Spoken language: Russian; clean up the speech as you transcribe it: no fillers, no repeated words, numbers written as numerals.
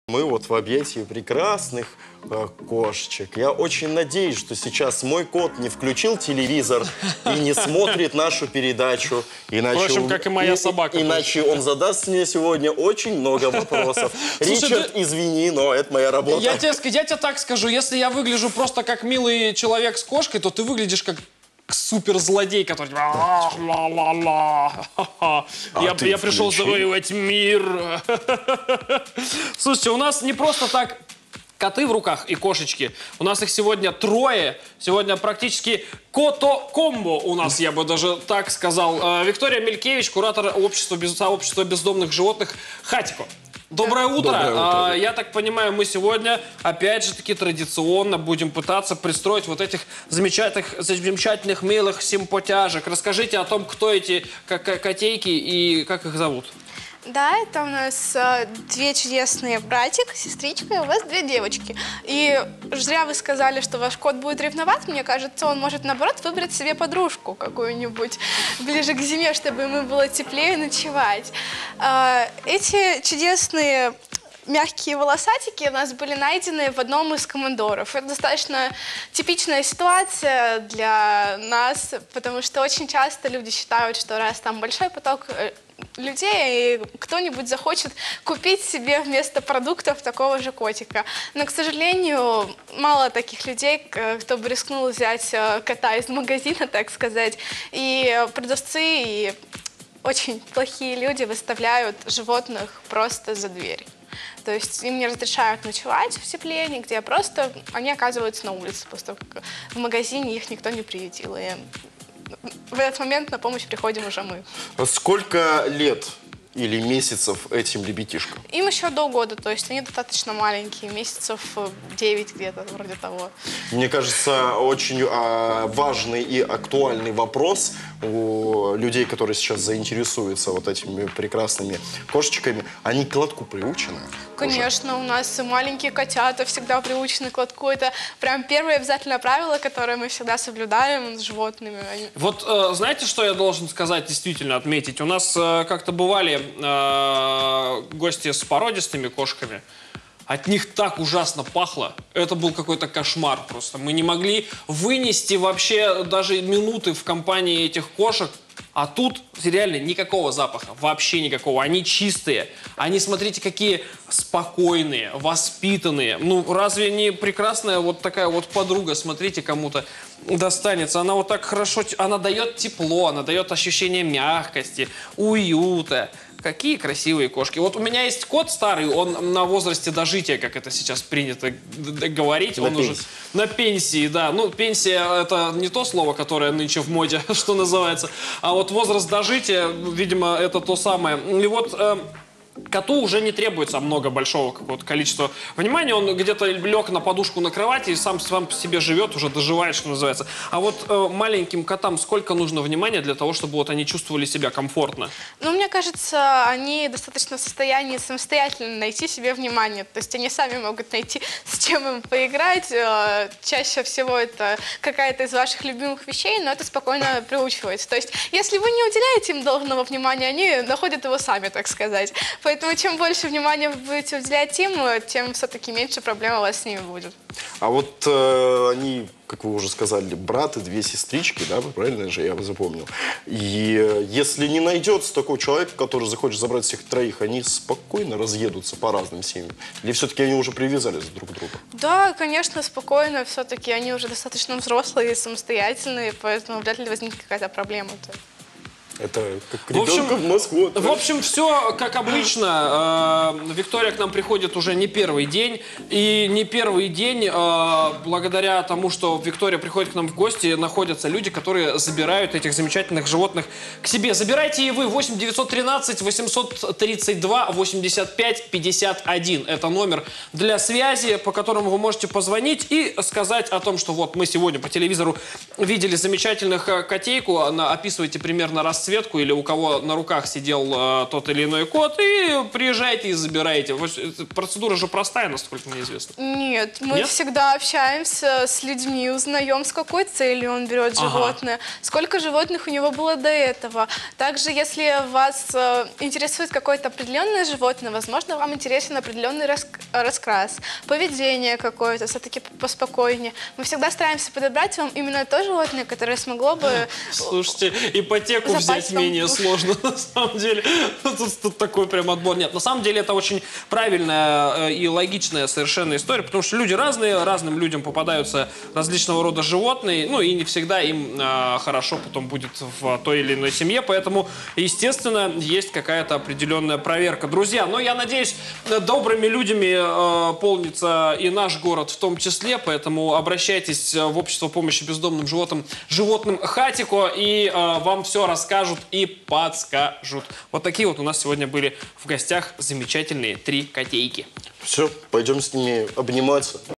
Мы вот в объятии прекрасных кошечек. Я очень надеюсь, что сейчас мой кот не включил телевизор и не смотрит нашу передачу. Иначе Впрочем, как и моя собака. Иначе он задаст мне сегодня очень много вопросов. Ричард, извини, но это моя работа. Я тебе так скажу, если я выгляжу просто как милый человек с кошкой, то ты выглядишь как суперзлодей, который... Я пришел завоевать мир. Слушайте, у нас не просто так коты в руках и кошечки. У нас их сегодня трое. Сегодня практически кото-комбо у нас, я бы даже так сказал. Виктория Мелькевич, куратор сообщества бездомных животных «Хатико». Доброе утро. Доброе утро. Я так понимаю, мы сегодня, опять же таки, традиционно будем пытаться пристроить вот этих замечательных милых симпатяжек. Расскажите о том, кто эти котейки и как их зовут. Да, это у нас две чудесные братик, сестричка, и у вас две девочки. И зря вы сказали, что ваш кот будет ревновать. Мне кажется, он может, наоборот, выбрать себе подружку какую-нибудь ближе к зиме, чтобы ему было теплее ночевать. Эти чудесные мягкие волосатики у нас были найдены в одном из командоров. Это достаточно типичная ситуация для нас, потому что очень часто люди считают, что раз там большой поток людей, и кто-нибудь захочет купить себе вместо продуктов такого же котика. Но, к сожалению, мало таких людей, кто бы рискнул взять кота из магазина, так сказать. И продавцы, и очень плохие люди выставляют животных просто за дверь. То есть им не разрешают ночевать в тепле нигде, просто они оказываются на улице, просто в магазине их никто не приютил. И в этот момент на помощь приходим уже мы. Сколько лет или месяцев этим ребятишкам? Им еще до года, то есть они достаточно маленькие, месяцев 9 где-то, вроде того. Мне кажется, очень важный и актуальный вопрос у людей, которые сейчас заинтересуются вот этими прекрасными кошечками. Они к лотку приучены? Конечно, у нас маленькие котята всегда приучены к лотку. Это прям первое обязательное правило, которое мы всегда соблюдаем с животными. Вот знаете, что я должен сказать, действительно отметить? У нас как-то бывали гости с породистыми кошками. От них так ужасно пахло. Это был какой-то кошмар просто. Мы не могли вынести вообще даже минуты в компании этих кошек. А тут реально никакого запаха, вообще никакого. Они чистые. Они, смотрите, какие спокойные, воспитанные. Ну, разве не прекрасная вот такая вот подруга, смотрите, кому-то достанется. Она вот так хорошо, она дает тепло, она дает ощущение мягкости, уюта. Какие красивые кошки. Вот у меня есть кот старый, он на возрасте дожития, как это сейчас принято говорить. Он уже на пенсии, да. Ну, пенсия — это не то слово, которое нынче в моде, что называется. А вот возраст дожития, видимо, это то самое. И вот коту уже не требуется много большого какого-то количества внимания. Он где-то лег на подушку на кровати и сам по себе живет, уже доживает, что называется. А вот маленьким котам сколько нужно внимания для того, чтобы вот они чувствовали себя комфортно? Ну, мне кажется, они достаточно в состоянии самостоятельно найти себе внимание. То есть они сами могут найти, с чем им поиграть. Чаще всего это какая-то из ваших любимых вещей, но это спокойно приучивается. То есть если вы не уделяете им должного внимания, они находят его сами, так сказать. Поэтому чем больше внимания вы будете уделять им, тем все-таки меньше проблем у вас с ними будет. А вот они, как вы уже сказали, брат и две сестрички, да, правильно же я запомнил. И если не найдется такого человека, который захочет забрать всех троих, они спокойно разъедутся по разным семьям? Или все-таки они уже привязались друг к другу? Да, конечно, спокойно. Все-таки они уже достаточно взрослые и самостоятельные, поэтому вряд ли возникнет какая-то проблема. Это как ребенка в Москву. В общем, все как обычно. Виктория к нам приходит уже не первый день. И не первый день, благодаря тому, что Виктория приходит к нам в гости, находятся люди, которые забирают этих замечательных животных к себе. Забирайте и вы. 8 913 832 85 51. Это номер для связи, по которому вы можете позвонить и сказать о том, что вот мы сегодня по телевизору видели замечательных котейку. Описывайте примерно расцвет подсветку или у кого на руках сидел тот или иной кот, и приезжайте и забирайте. Процедура же простая, насколько мне известно. Нет, мы Нет? всегда общаемся с людьми, узнаем, с какой целью он берет животное, сколько животных у него было до этого. Также, если вас интересует какое-то определенное животное, возможно, вам интересен определенный раскрас, поведение какое-то, все-таки поспокойнее. Мы всегда стараемся подобрать вам именно то животное, которое смогло бы... Слушайте, ипотеку взять запасть вам менее душу. сложно, на самом деле. Тут такой прям отбор. Нет, на самом деле это очень правильная и логичная совершенно история, потому что люди разные, разным людям попадаются различного рода животные, ну и не всегда им хорошо потом будет в той или иной семье, поэтому, естественно, есть какая-то определенная проверка. Друзья, ну я надеюсь, добрыми людьми полнится и наш город в том числе, поэтому обращайтесь в общество помощи бездомным животным Хатико, и вам все расскажут и подскажут. Вот такие вот у нас сегодня были в гостях замечательные 3 котейки. Все, пойдем с ними обниматься.